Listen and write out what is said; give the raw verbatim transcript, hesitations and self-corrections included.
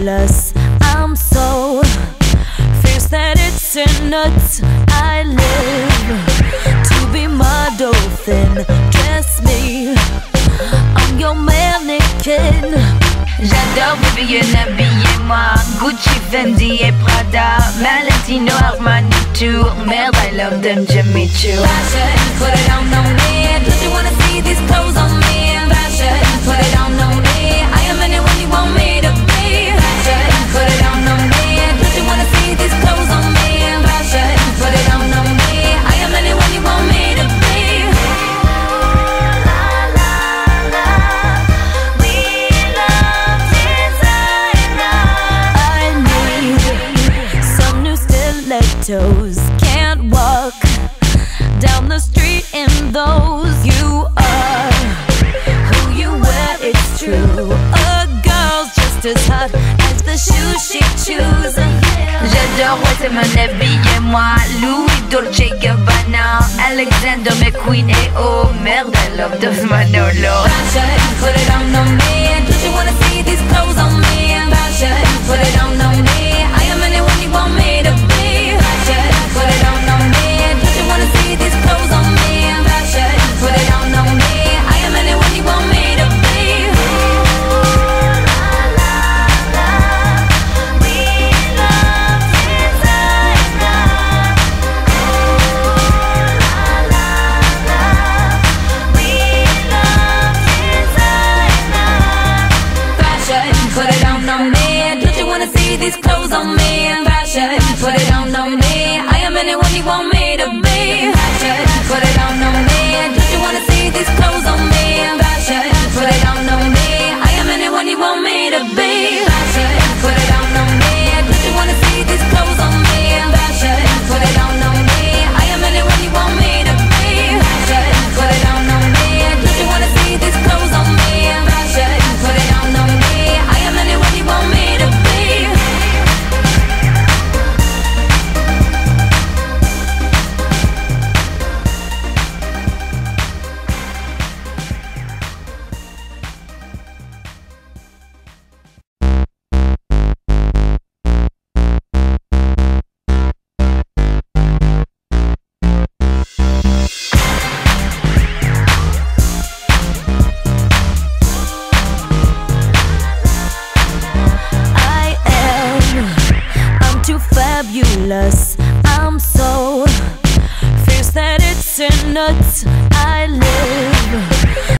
fabulous. I'm so fierce that it's in nuts. I live to be my dolphin. Dress me, I'm your mannequin. J'adore baby, habillez-moi Gucci, Fendi et Prada, Valentino, Armani, Tour. Merde, I love them Jimmy Choo. Fashion, put it on, on me. Don't you wanna see these clothes on me? Fashion, put it on, on me. I am anyone you want me to be. Fashion, put it on, on me. Don't you wanna see these clothes on me? Fashion, put it on, on me. I am anyone you want me to be. Toes can't walk down the street in those. You are who you wear, it's true. A girl's just as hot as the shoes she chooses. J'adore, ouais c'est mon habillez-moi Louis, Dolce Gabbana, Alexander McQueen et oh merde, I love those Manolo. Fashion, put it on, on me. Don't you wanna see these clothes on me? Fashion, put it on, on me. I am anyone you want me to be. Put it on, on me. Don't you wanna see these clothes on me? Fashion, put it on, on me. I am anyone you want me to be. We love designer. We love designer. Fashion, put it on, on me. Don't you wanna see these clothes on me? Fashion, put it on, on me. I am anyone you want me to be. Fashion, put it on, on me. Don't you wanna see these clothes on me? Fashion, put it on, on me. I am anyone you want me to be. Fashion, put it on, on me. Don't you wanna see these clothes on me? Fashion, put it on, on me. I am anyone you want me to be. Fashion, put it on, on me. Don't you wanna see these clothes on me? Fashion, put it on, on me. I am anyone you want me to be. Fabulous. I'm so fierce that it's in nuts. I live